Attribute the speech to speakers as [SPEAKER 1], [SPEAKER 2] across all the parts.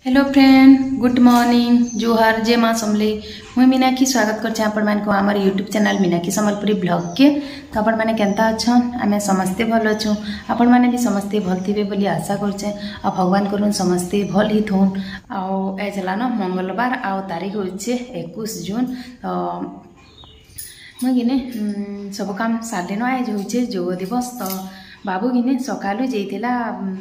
[SPEAKER 1] Hello friend, good morning, जोहार, जय माँ समले। मुई मीनाक्षी स्वागत करछे आपण मान को हमर YouTube channel Meenakshi Sambalpuri blog के। तो आपण माने केनता अछन? आमे समस्ते भल अछु। आपण माने भी समस्ते भल थिबे बोली आशा करछे। आ भगवान करून समस्ते भल ही थोन। आ ए जला न मंगलवार आ तारीख होचे 21 जून। तो मुई गिने सब काम साडेनो आज होचे योग दिवस। तो बाबू गिने सकालु जेइतिला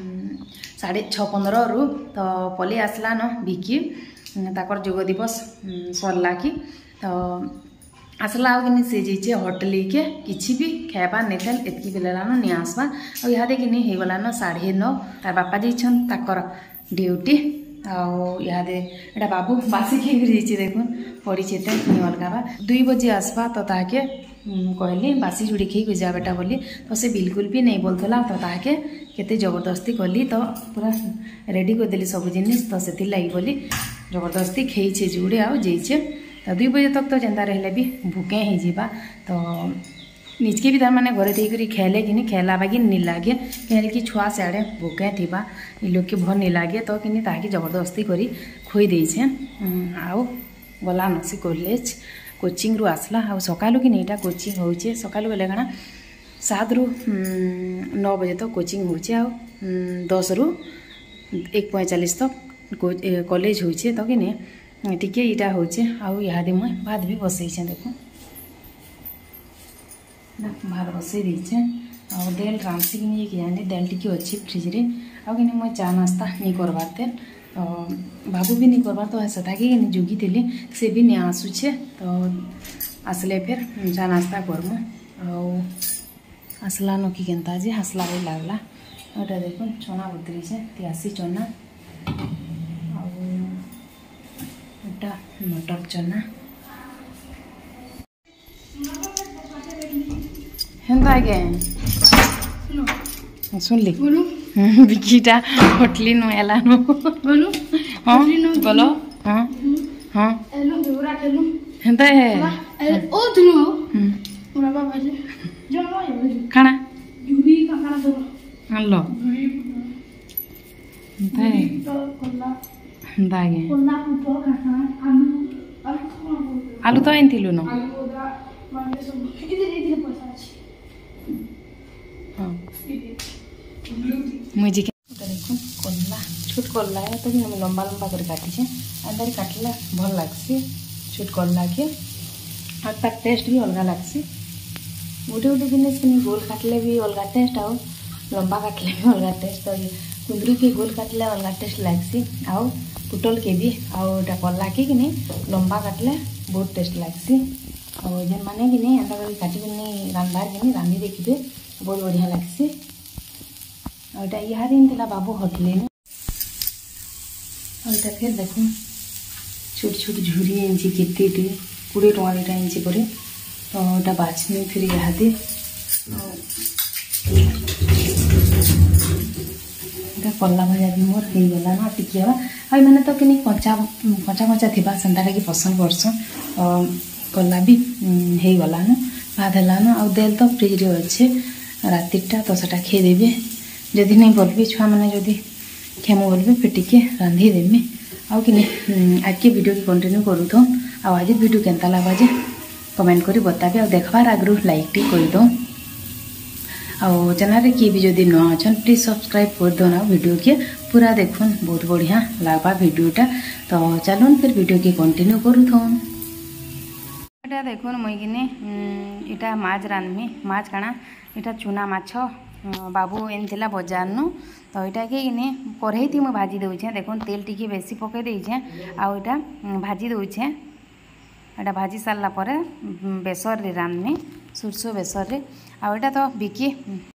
[SPEAKER 1] 6:15 रु तो पलि आसला न बिकी ताकर योग दिवस सरला कि तो आसला आगे से जाइए होटल के किसी भी खाइबा नहीं थल एतकी बेलान नहीं आसवा और इहादे कि नहीं होगला न 9:30 तार बापा जाइछन ताकर ड्यूटी आदे एटा बाबू बासी खाई देखुन पड़ी नहीं अलगा 2 बजे आसवा तो ताके कहली बासी जुड़ी खाई जा बेटा बोली तो से बिल्कुल भी नहीं बोलता तो ताके केते जबरदस्ती कली तो पूरा रेडी करदेली सब जिनिस तो से लगी बोली जबरदस्ती खाइछे जुड़े आ जाइए तो 2 बजे तक तो जेनता रहले भी भूखे ही जीवा तो निजके भी तार माने घरे देकर खेले कि खेला बागी नहीं लगे कि छुआ सियाड़े भूखे थी लोग के भल नहीं लगे तो कि ताकि जबरदस्ती करी खोई देछे आउ गला नसी कॉलेज कोचिंग रु आसला आ सकालू कि नहीं कोचिंग होचे सकालू बेले कणा 7 रु 9 बजे तक कोचिंग होचे आ 10 रु 1:45 तक कॉलेज होचे तो कि नहीं टिके इटा होचे आ इहादे मुई भात भी बसैछे देखो भात बसई देछे आ देल रांसी कि नहीं कि दाल टिके अच्छी फ्रिज रे आ कि मुई चा नास्ता नहीं करबार थे तो बाबू भी नहीं करबार तो सता कि जुगी थी से भी नहीं आसुचे तो आसले फिर चा नास्ता करमु आसला न कि केनता जे हसला रे लागला ओटा देखो चना बतरी छे 83 चना आ मटर चना हेंता आगे सुन ली बिकीटा होटली नु एला नु बोलू हां बोलो हां हां एलो जोरा केलु हेंता है ओ दुनु मोरा बाबा जे जो नो खाना जुरी खाना दो हल्लो हेंता है हेंता आगे कोना पुतो खाना आलू तो आइनथिलु न आलू ओदा माने सब इधर पैसा अछि हां मुझे देखो कोल्ला छोट कोल्ला है तो लंबा लंबा कर काटी छे अंदर काटला भल लागसी छोट कोल्ला के और तार टेस्ट भी अलग लागसी गोटे गोटे जिनिस कि गोल काटले भी अलग टेस्ट आओ लंबा काटले भी अलग टेस्ट तो कुंदरू के गोल काटले अलग टेस्ट लागसी आओ पुटल के भी आउटा कोल्ला के कि लंबा काटले बहुत टेस्ट लागसी और जेन माने कि नहीं अंदर काटी कि रांधार कि रांधी देखिए बहुत बढ़िया लागसी और इहादे इंतला बाबू होटले और फिर देखो छोट छोट झुरी इंची केते 20 टଙ୍କା इंची पड़े तो एटा बाछनी फिर इहादे एटा कोल्ला भजा भी मोर हो गला ना टिकिया आई माने तो कि कंचा कंचा कंचा थिबा संता कि पसंद करसन कोल्ला भी हो गला ना भात हला ना और देल तो फ्रिज रे अच्छे रातिटा तो सेटा खे देबे जदि नहीं बोलबी छुआ मैंने जदि खेमु बोलबी फिर टिके रांधी देमी आउ कि आज के वीडियो की कंटिन्यू करू तो आज वीडियो केनता लगा जे कमेंट करी बताबे और देखबार आगु लाइक टी कर दो आ चैनल रे किए भी जदि न अछन प्लीज सब्सक्राइब कर दो ना वीडियो के पूरा देखुन बहुत बढ़िया लागबा वीडियोटा तो चलुन फिर वीडियो के कंटिन्यू करू तो एटा देखुन मुई किने एटा माछ रांधमी माछ काना एटा चुना माछ बाबू एनथिला बजार नु तो यहाँ के कढ़ई थी मुझे भाजी दूचे देखो तेल टी बेसी पकई देछे आटा भाजी दूचे यहाँ भाजी सारा पर बेसर रे रांधमी सुरसो बेसर रे आटा तो बिकी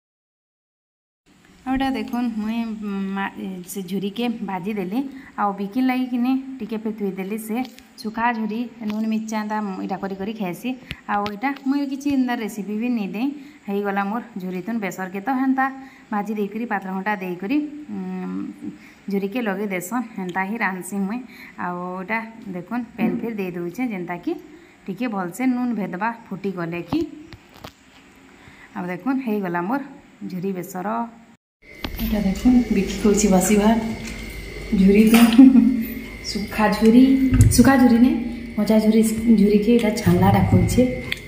[SPEAKER 1] आटा देखो मुई से झुरी के भाजी देली आ बिकी लगी कि टिके फिर थुईदेली से सुखा झुरी नून मिर्चा इटा करी खाएसी आटा मुझे किसी अंदर रेसिपी भी नहीं दे हो गला मोर झुरी तुन बेसर के तो हेन्ता भाजी देकरी पात्र घंटा देकरी झुरी के लगे देसन हेन्ता ही रांधसी मुई आटा देखुन पेन फिर दे दूचे जेनता कि टिके भलसे नून भेदबा फुटी गले कि आ देखुन हो गला मोर झुरी बेसर एटा देखुन बिकी कौची बासी भात झुरी तो सुखा झुरी ने मजा झुरी के इटा छानला रखोचे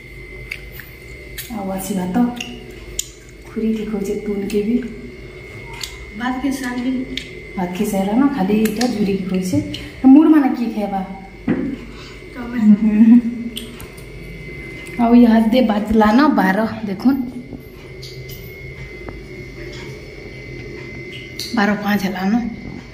[SPEAKER 1] आवासी भात खुरी दिखोचे तून के भी भात के साला ना खाली इटा झुरी के खोइसे मूड माने की खेबा आउ यहाँ दे बाजला ना 12 देखुन 12:05 है ना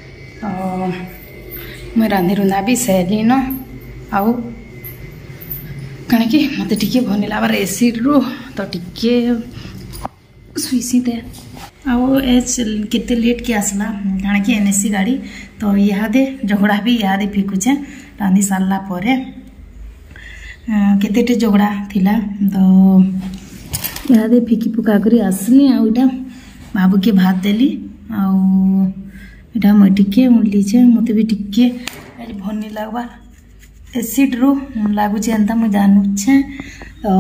[SPEAKER 1] मैं रांधि रुंधा भी सैली न आउ कण कि मत टिके भनी लाबार एसिड रो तो टिके सुईसी दे आउ एच केते लेट के आसला कण कि एनएससी गाड़ी तो यहाँ दे झगड़ा भी यहाँ दे फिकुचे रांधि सारला परे केते झगड़ा थिला तो यहाँ दे फिकी पुका करी आसली आउ इटा बाबू के भात देली आउ इटा मैं टिके उड़लीचे मत भी टिके भनी लगवा एसिड रू लगुचे एंता मुझे जानूचे तो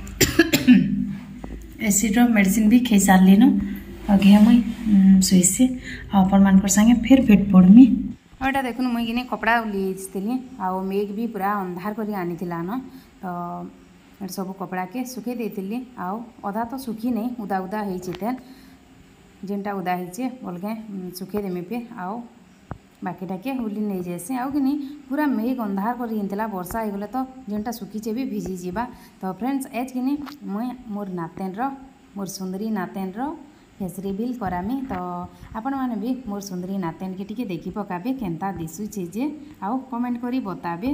[SPEAKER 1] एसिड मेडिसिन भी खाई सारली न घे मुई शुईसे आपण मान संगे फिर भेट पड़मी और यहाँ देखुन मुई किने कपड़ा ली आउ मेघ भी पूरा अंधार कर आनी न तो सब कपड़ा के सुखे देती आउ अधा तो सुखी नहीं उदा उदा होते जेनटा उदा होचे बोलके सुखे देमी पे आओ बाकीटा के उली नहीं जाए आउ कि नहीं पूरा मेघ अंधार कर वर्षा हो गले तो जेनटा सुखीचे भी भिजी जावा तो फ्रेंड्स एज कि नहीं मुई मोर नातेन मोर सुंदरी नातेन फेस रिविल करामी तो आपण मैंने भी मोर सुंदरी नातेन के टिके देखी पकाबे केनता दिशुचे जे आउ कमेंट करी बताबे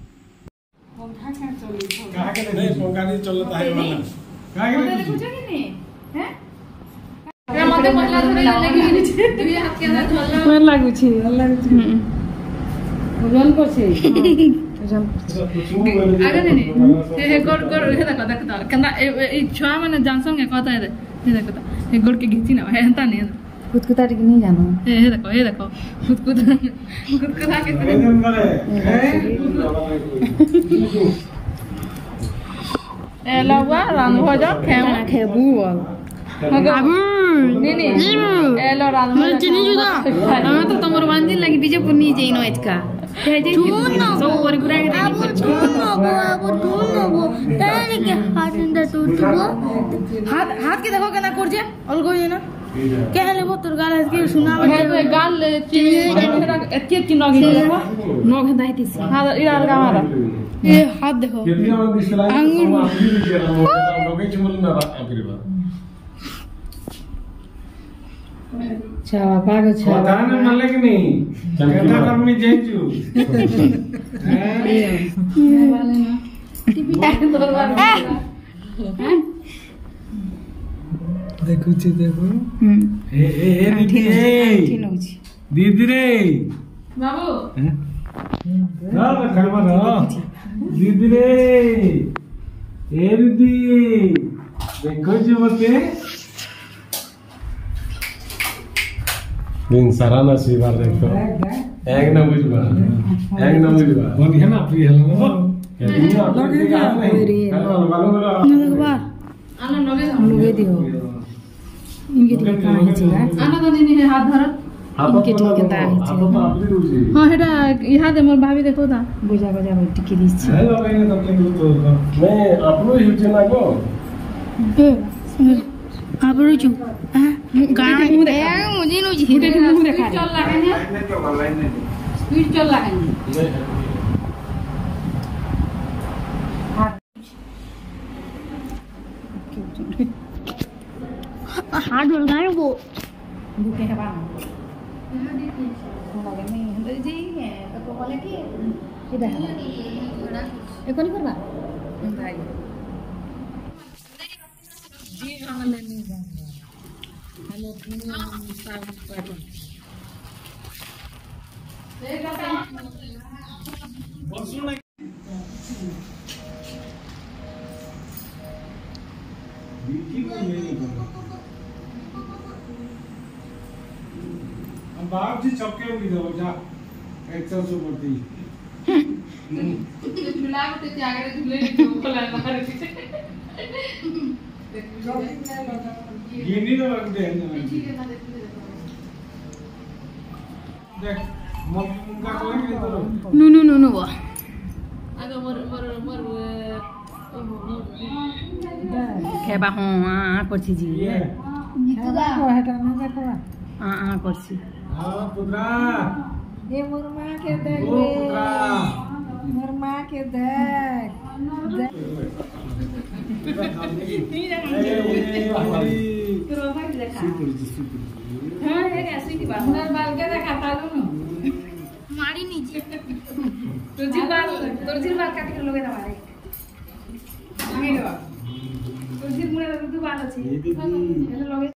[SPEAKER 2] छुआ मैंने जानसंगे कहता है देखो गोड़ के घिची ना हेंता नहीं
[SPEAKER 1] कुतकुता टिक नहीं जानो
[SPEAKER 2] ये देखो कुतकुता के ए लवा रान हो जा
[SPEAKER 1] खेबू
[SPEAKER 2] बाबू नहीं ए लो रान हो
[SPEAKER 1] चनी जुदा हमें तो तमर बांधी लगी डीजे पुनी जइनो एचका सब ओरी पूरा हाथ के देखो केना कर जे अलगो ये ना के लेबो तोर गाल के सुना
[SPEAKER 2] है गाल एके की नग देखो
[SPEAKER 1] नग हंदा हितिस
[SPEAKER 2] हां इरा लगा मारा
[SPEAKER 1] ये हाथ देखो
[SPEAKER 2] आंगुर
[SPEAKER 3] लोगे चिमुल ना आखिरी
[SPEAKER 1] छावा पाग छावा
[SPEAKER 3] बताने माले कि नहीं कहता कर में जेचू
[SPEAKER 2] वाले ना टीपी दरबार
[SPEAKER 3] देखो ची देखो ए दीदी रे
[SPEAKER 2] बाबू
[SPEAKER 3] ना खड़वा ना दीदी रे ए दीदी देखो जी मते दिन सारा ना स्वीकार देखो एक ना बुझवा बोल है ना प्रिय हेलो
[SPEAKER 2] आना
[SPEAKER 1] लोगे दियो इनके टिके कहां हिचेगा
[SPEAKER 2] आना तो नहीं है हाथ धर
[SPEAKER 1] इनके टिके केता हिचे
[SPEAKER 2] हां हेडा यहाँ दे मोर भाभी देखो ता
[SPEAKER 1] बजा टिके दिस
[SPEAKER 3] हेलो भाई तब के तो मैं आपनो हिचे ना को
[SPEAKER 1] आप रुचु हां गाना मुंह देखा मुझे नो जी मुंह देखा
[SPEAKER 2] चल रहा है स्पीड चल रहा है
[SPEAKER 1] हाथ डोल गए वो भूखे है बाना लगे नहीं जी है तो बोले कि इधर है ये कौन करवा भाई जी हम लेने जा हेलो तीनों सब पर
[SPEAKER 3] बाप जी चौके उड़ी दो जा 100 पड़ती
[SPEAKER 2] झूला के त्यागरे झूले जो खोला मार
[SPEAKER 3] गिनी तो लग दे देख
[SPEAKER 1] नु नु नु नु वो खेबा हाँ करछि जी हाँ करछि
[SPEAKER 2] ये मोर माँ के देख मोर माँ के देख
[SPEAKER 1] मारी नीचे तुझी बाल काट के लोगे ना मारे तुझी मुड़े तू बाल अछि